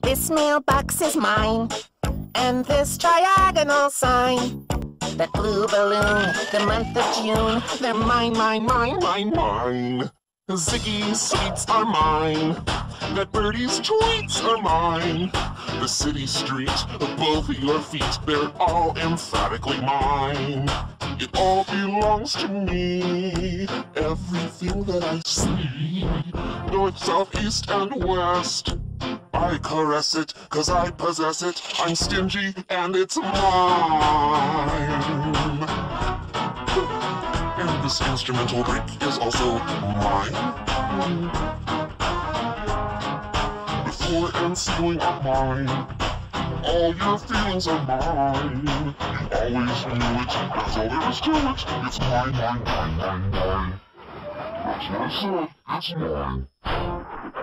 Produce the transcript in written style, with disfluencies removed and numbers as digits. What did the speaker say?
This mailbox is mine, and this triagonal sign. That blue balloon, the month of June, they're mine, mine, mine, mine, mine. Ziggy's sweets are mine. That birdie's tweets are mine. The city streets, both of your feet, they're all emphatically mine. It all belongs to me, everything that I see. North, south, east, and west, I caress it, 'cause I possess it. I'm stingy, and it's mine. And this instrumental break is also mine. The floor and ceiling are mine. All your feelings are mine. You always knew it, that's all there is to it. It's mine, mine, mine, mine, mine. That's what I said, it's mine.